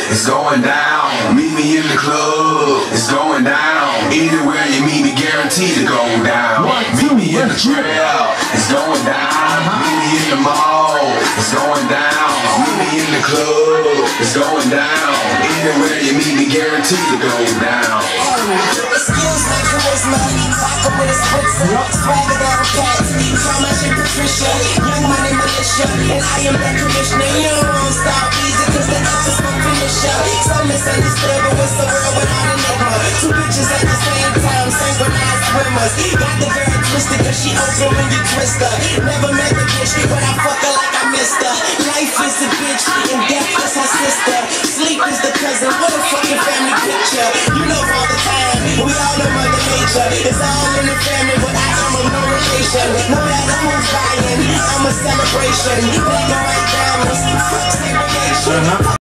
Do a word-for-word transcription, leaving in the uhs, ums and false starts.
it's going down. Meet me in the club, it's going down. Anywhere you meet me, guaranteed to go down. Meet me in the trail, it's going down. Meet me in the mall, it's going down. Meet me in the club, it's going down. Anywhere you meet me, guaranteed to go down. Excuse my charisma, vodka with a spritzer, swagger down cats, call my shit Patricia, young money militia, and I am that commissioner. You don't stop easy, cause the F is for finisher. Some misunderstood, but what's the world without an enigma? Two bitches at the same time, synchronized swimmers. Got the girl twisted, cause she open when you twist her. Never met the bitch, but I fuck her like I missed her. Life is a bitch, and death is her sister. Sleep is the cousin, what a fucking family picture. You know all the time, we all know Mother Nature. It's all in the family, but I am a no relation. No matter who's buying, I'm a celebration. Black and white diamonds, fuck segregation.